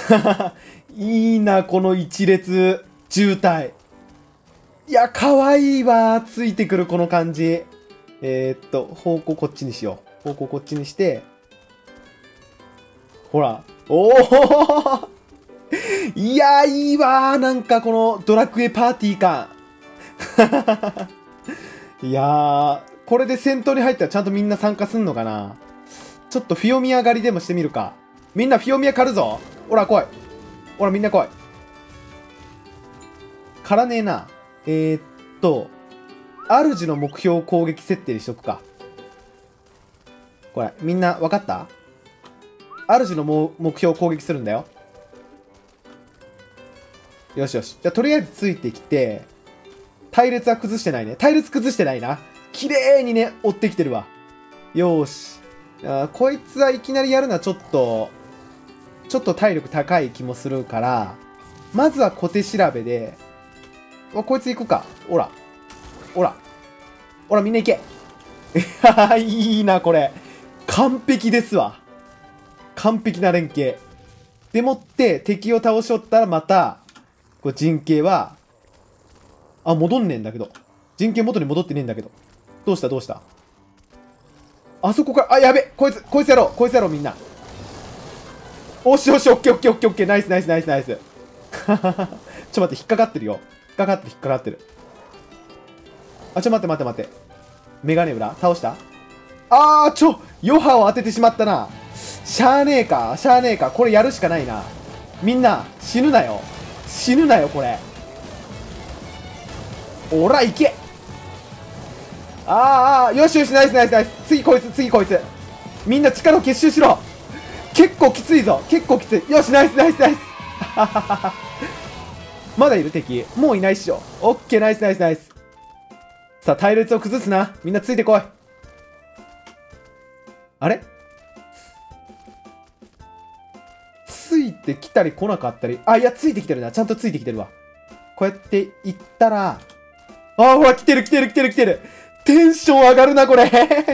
いいな、この一列渋滞。いや、かわいいわ。ついてくるこの感じ。方向こっちにしよう。方向こっちにして。ほら。おおいや、いいわ。なんかこのドラクエパーティー感。いやー、これで戦闘に入ったらちゃんとみんな参加すんのかな。ちょっとフィオミヤ狩りでもしてみるか。みんなフィオミヤ狩るぞ。ほら来い。ほらみんな来い。狩らねえな。主の目標攻撃設定にしとくか。これ、みんな分かった？主の目標攻撃するんだよ。よしよし。じゃあとりあえずついてきて、隊列は崩してないね。隊列崩してないな。綺麗にね、追ってきてるわ。よーし。こいつはいきなりやるのはちょっと体力高い気もするから、まずは小手調べで、こいつ行くか。ほら。ほら。ほら、みんな行け。いいな、これ。完璧ですわ。完璧な連携。でもって敵を倒しおったらまた、これ陣形は、戻んねえんだけど。陣形元に戻ってねえんだけど。どうしたどうした？あそこから、やべ、こいつやろう、こいつやろう、みんな。おしよし、オッケーオッケーオッケーオッケー、ナイスナイスナイスナイス。ちょっと待って、引っかかってるよ。引っかかってる。待って。メガネ裏倒した？余波を当ててしまったな。しゃあねえか。これやるしかないな。みんな、死ぬなよ、これ。おら、いけ。よしよし、ナイス。次こいつ。みんな力を結集しろ。結構きついぞ。よし、ナイス。まだいる敵？もういないっしょ。オッケー、ナイス。さあ、隊列を崩すな。みんなついてこい。あれ？ついてきたり来なかったり。いや、ついてきてるな。ちゃんとついてきてるわ。こうやって行ったら、ほら、来てる。テンション上がるな、これ。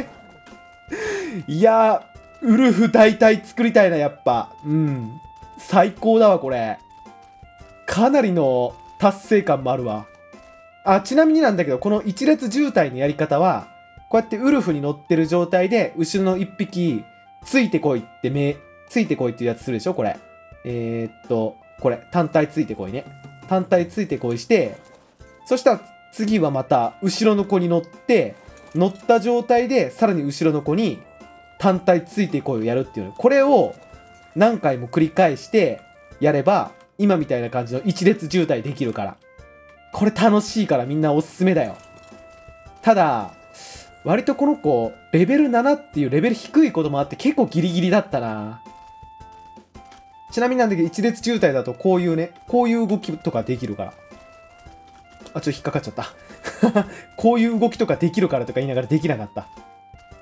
いやー、ウルフ大体作りたいな、やっぱ。最高だわ、これ。かなりの達成感もあるわ。ちなみになんだけど、この一列渋滞のやり方は、こうやってウルフに乗ってる状態で、後ろの一匹、ついてこいっていうやつするでしょ、これ。これ、単体ついてこいね。単体ついてこいして、そしたら次はまた、後ろの子に乗った状態で、さらに後ろの子に、単体ついてこいをやるっていうの。これを、何回も繰り返して、やれば、今みたいな感じの一列渋滞できるから。これ楽しいからみんなおすすめだよ。ただ、割とこの子、レベル7っていうレベル低いこともあって結構ギリギリだったな。ちなみになんだけど、一列渋滞だとこういう動きとかできるから。ちょっと引っかかっちゃった。こういう動きとかできるからとか言いながらできなかった。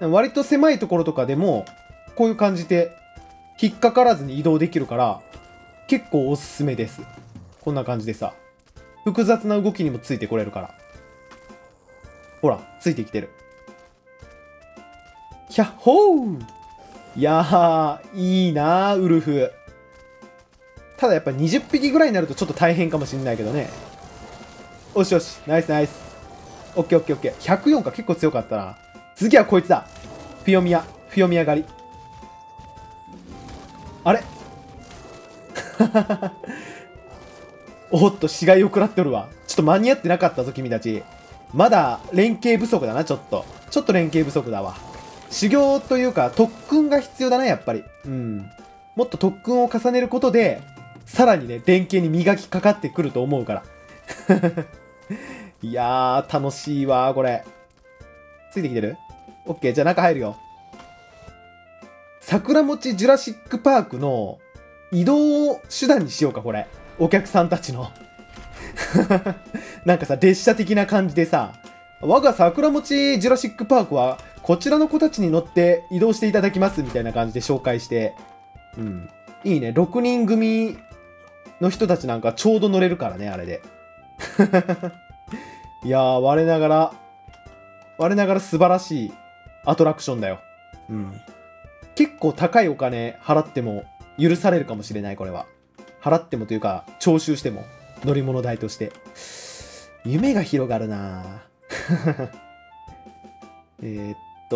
割と狭いところとかでも、こういう感じで、引っかからずに移動できるから、結構おすすめです。こんな感じでさ。複雑な動きにもついてこれるから。ほら、ついてきてる。ひゃっほー。いやー、いいなー、ウルフ。ただやっぱ20匹ぐらいになるとちょっと大変かもしんないけどね。よし、ナイス。オッケー。104か、結構強かったな。次はこいつだ。フィオミヤ狩り。あれおっと、死骸を食らっておるわ。ちょっと間に合ってなかったぞ、君たち。まだ連携不足だな、ちょっと連携不足だわ。修行というか、特訓が必要だな、やっぱり。もっと特訓を重ねることで、さらにね、連携に磨きかかってくると思うから。いやー、楽しいわー、これ。ついてきてる？オッケー、じゃあ中入るよ。桜餅ジュラシックパークの移動手段にしようか、これ。お客さんたちの。なんかさ、列車的な感じでさ、我が桜餅ジュラシックパークは、こちらの子たちに乗って移動していただきます、みたいな感じで紹介して。いいね。6人組の人たちなんかちょうど乗れるからね、あれで。いやー、我ながら素晴らしいアトラクションだよ。結構高いお金払っても許されるかもしれない、これは。 払ってもというか、徴収しても。乗り物代として。夢が広がるなリ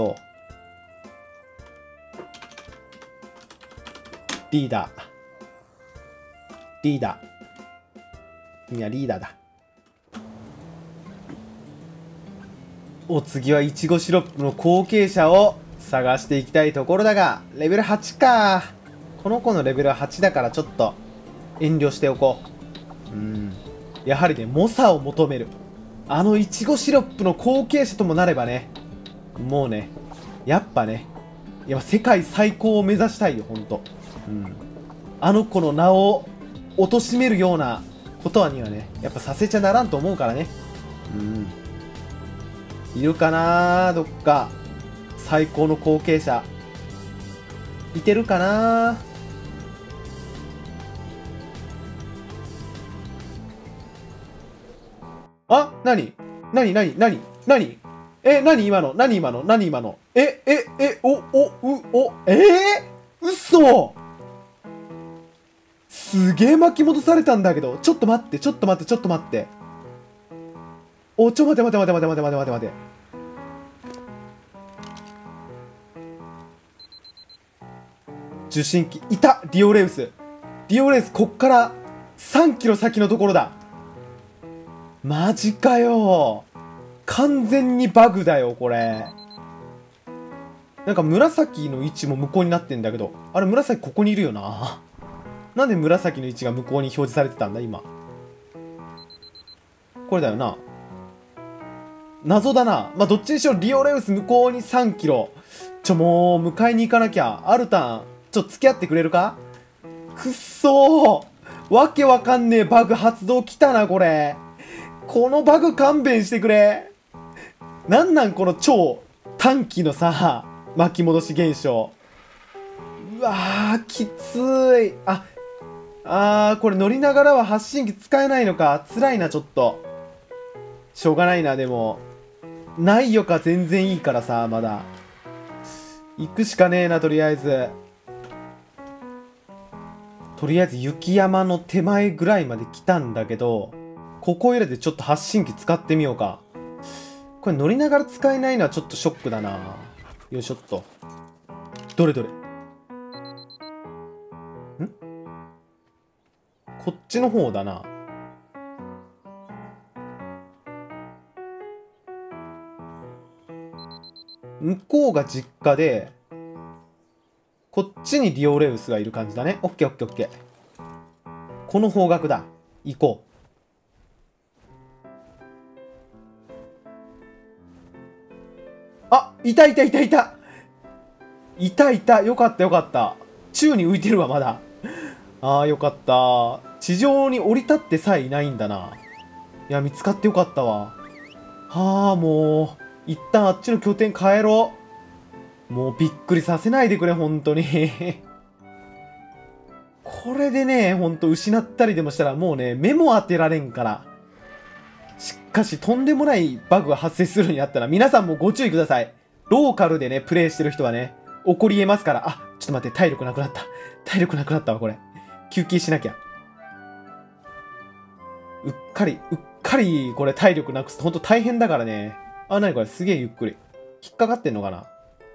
ーダー。リーダー。君はリーダーだ。お次はイチゴシロップの後継者を探していきたいところだが、レベル8か。この子のレベル8だからちょっと遠慮しておこう。やはりね、猛者を求める。あのイチゴシロップの後継者ともなればね、もうね、やっぱね、世界最高を目指したいよ、ほんと。あの子の名を貶めるようなことにはね、やっぱさせちゃならんと思うからね。いるかな、どっか最高の後継者いてるかな。あ、なになになになになになに今のなに今のなに今の嘘。すげえ巻き戻されたんだけど。ちょっと待って、ちょっと待って、ちょっと待って。お、待て待て待て待て待て待て待て待て。受信機、いたディオレウス。ディオレウス、こっから3キロ先のところだ。マジかよ。完全にバグだよ、これ。なんか紫の位置も向こうになってんだけど。あれ、紫ここにいるよな。なんで紫の位置が向こうに表示されてたんだ、今。これだよな。謎だな。まあ、どっちにしろリオレウス向こうに3キロ。もう、迎えに行かなきゃ。アルタン、付き合ってくれるか。くっそー。わけわかんねえバグ発動来たな、これ。このバグ勘弁してくれ。なんこの超短期のさ、巻き戻し現象。うわー、きつい。これ乗りながらは発信機使えないのか。辛いな、ちょっと。しょうがないな、でも。ないよか、全然いいからさ、まだ。行くしかねえな、とりあえず。とりあえず雪山の手前ぐらいまで来たんだけど、ここいらでちょっと発信機使ってみようか。これ乗りながら使えないのはちょっとショックだな。よいしょっと。どれどれ。こっちの方だな。向こうが実家で、こっちにリオレウスがいる感じだね。オッケーオッケーオッケー。この方角だ。行こう。あ、いたいたいたいた。いたいた。よかったよかった。宙に浮いてるわ、まだ。よかった。地上に降り立ってさえいないんだな。いや、見つかってよかったわ。もう、一旦あっちの拠点帰ろう。もうびっくりさせないでくれ、本当に。これでね、ほんと失ったりでもしたらもうね、目も当てられんから。しかし、とんでもないバグが発生するようになったら、皆さんもご注意ください。ローカルでね、プレイしてる人はね、起こり得ますから。ちょっと待って、体力なくなった。体力なくなったわ、これ。休憩しなきゃ。うっかり、これ体力なくすとほんと大変だからね。なにこれ、すげえゆっくり。引っかかってんのかな。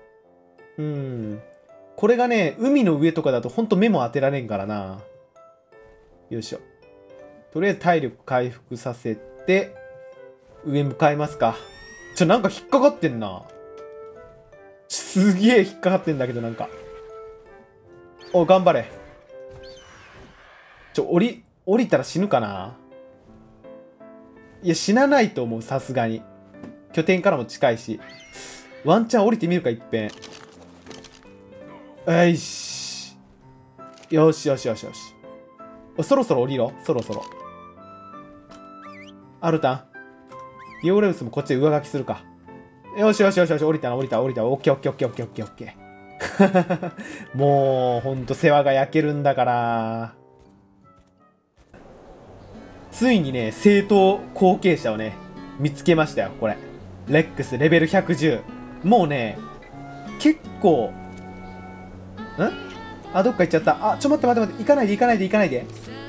これがね、海の上とかだとほんと目も当てられんからな。よいしょ。とりあえず体力回復させて、上向かいますか。なんか引っかかってんな。すげえ引っかかってんだけど、なんか。頑張れ。降りたら死ぬかな。いや、死なないと思う、さすがに。拠点からも近いし。ワンチャン降りてみるか、いっぺん。よし。よしよしよしよし。そろそろ降りろ。そろそろ。アルタン。ディオレウスもこっちで上書きするか。よしよしよしよし。降りたな、降りた、降りた。オッケーオッケーオッケーオッケーオッケーオッケー。もう、ほんと世話が焼けるんだから。ついにね、正統後継者をね、見つけましたよ、これ。レックスレベル110。もうね、結構、どっか行っちゃった。待って待って待って。行かないで行かないで行かないで。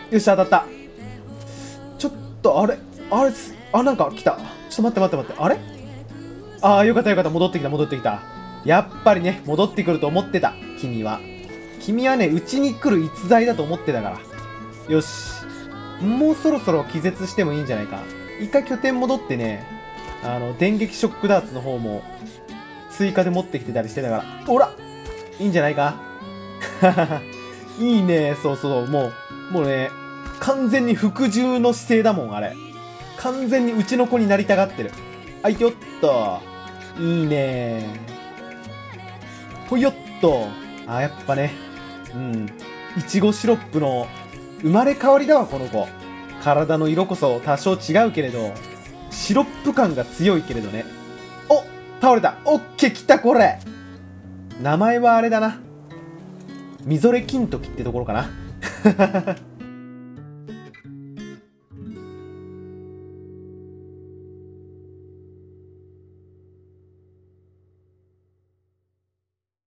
よし、当たった。ちょっと、あれなんか来た。ちょっと待って。あれああ、よかった。戻ってきた。やっぱりね、戻ってくると思ってた。君はね、うちに来る逸材だと思ってたから。よし。もうそろそろ気絶してもいいんじゃないか。一回拠点戻ってね、電撃ショックダーツの方も、追加で持ってきてたりしてたから。ほらいいんじゃないか。いいね。そう。もうね、完全に服従の姿勢だもん、あれ。完全にうちの子になりたがってる。はい、よっと。いいね。ほいよっと。あ、やっぱね。いちごシロップの生まれ変わりだわ、この子。体の色こそ多少違うけれど、シロップ感が強いけれどね。お、倒れた。オッケー、来た、これ。名前はあれだな。みぞれ金時ってところかな。